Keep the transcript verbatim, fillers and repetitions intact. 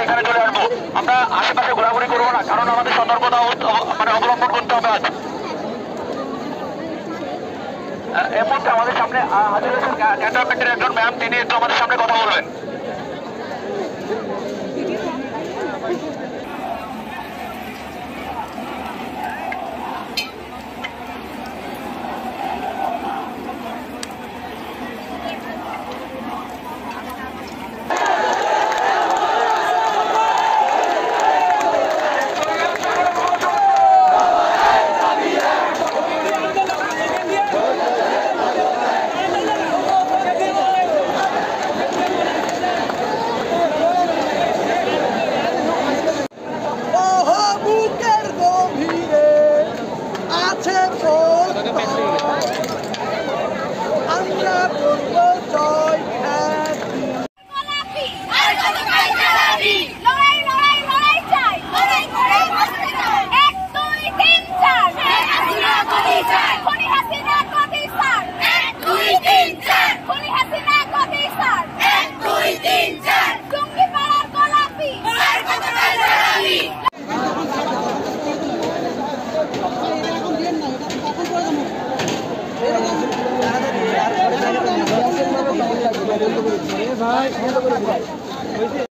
এখানে চলে আসবো। আমরা আশেপাশে ঘোরাঘুরি করবো না, কারণ আমাদের সতর্কতা মানে অবলম্বন করতে হবে আজ। এই মুহূর্তে আমাদের সামনে হাজির হয়েছেন ক্যান্টনমেন্টের একজন ম্যাম, তিনি একটু আমাদের সামনে কথা বলবেন। ভাই